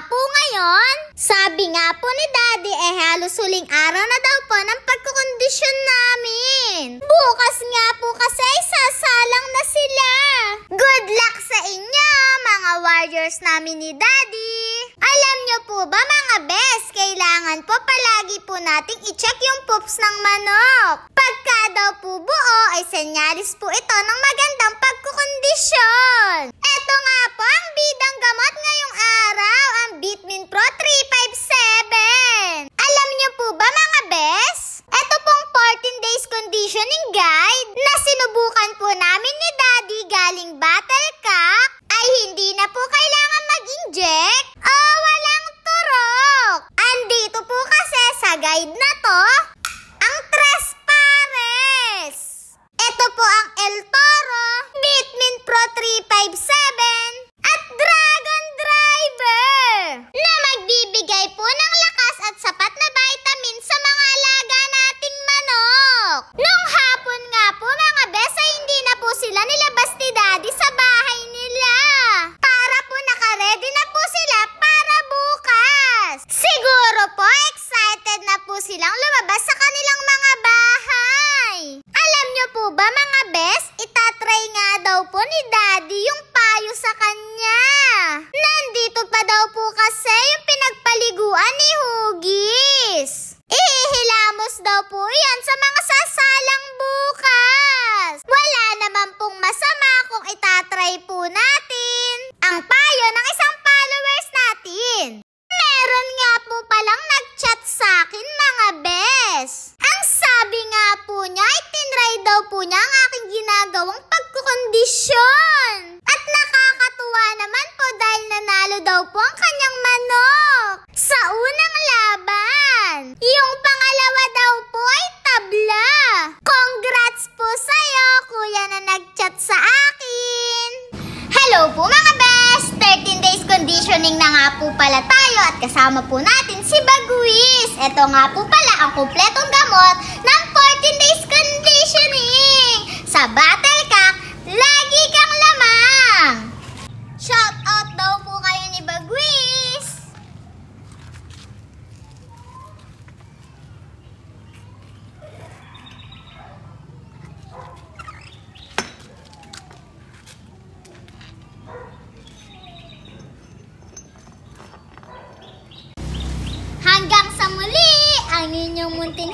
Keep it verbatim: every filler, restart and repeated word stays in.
po ngayon? Sabi nga po ni Daddy eh halos huling araw na daw po ng pagkukondisyon namin. Bukas nga po kasi sasalang na sila. Good luck sa inyo mga warriors namin ni Daddy. Alam nyo po ba mga bes, kailangan po palagi po nating i-check yung poops ng manok. Pagka daw po buo ay senyalis po ito ng magandang pagkukondisyon. Eto nga po ang bidang gamot ngayong araw, ang Bitmin Pro three five seven. Alam nyo po ba mga bes? Eto pong fourteen days conditioning guide na sinubukan po namin ni Daddy galing Battle Cock ay hindi na po kailangan mag-inject o walang turok. Andito po kasi sa guide na to ang Tres Pares. Ito po ang El Toro, Bitmin Pro three five seven at Dragon Driver na magbibigay po ng lakas at sapat na vitamin sa mga alaga nating manok. Nung hapon nga po mga bes ay hindi na po sila nilabas ni Daddy sa bahay nila. Para po nakaredy na po sila para bukas. Siguro po excited na po silang lumabas sa kanilang mga bahay. Alam nyo po ba mga bes, itatry nga daw po ni Daddy yung payo sa kanya. Nandito pa daw po kasi yung pinagpaliguan ni Huggies. Ihihilamos daw po yan sa mga sasalang bukas. Wala naman pong masama kung itatry po natin ang payo ng isang followers natin. Meron nga po palang nag-chat sa akin mga bes. Ang sabi nga po niya, itinry daw po niya ang aking ginagawang pagkukondisyon. At nakakatuwa naman po dahil nanalo daw po ang kanyang manok sa unang laban. Yung pangalawa daw po ay tabla. Congrats po sa'yo, kuya na nag-chat sa akin. Hello po mga bes! thirteen days conditioning na nga po pala tayo at kasama po natin si Bagwis. Ito nga po pala ang kumpletong gamot ng fourteen days conditioning. Sa Battle Cock, lagi kang lamang. Shout out daw po kayo ni Bagwis. Hanggang sa muli, ang inyong munting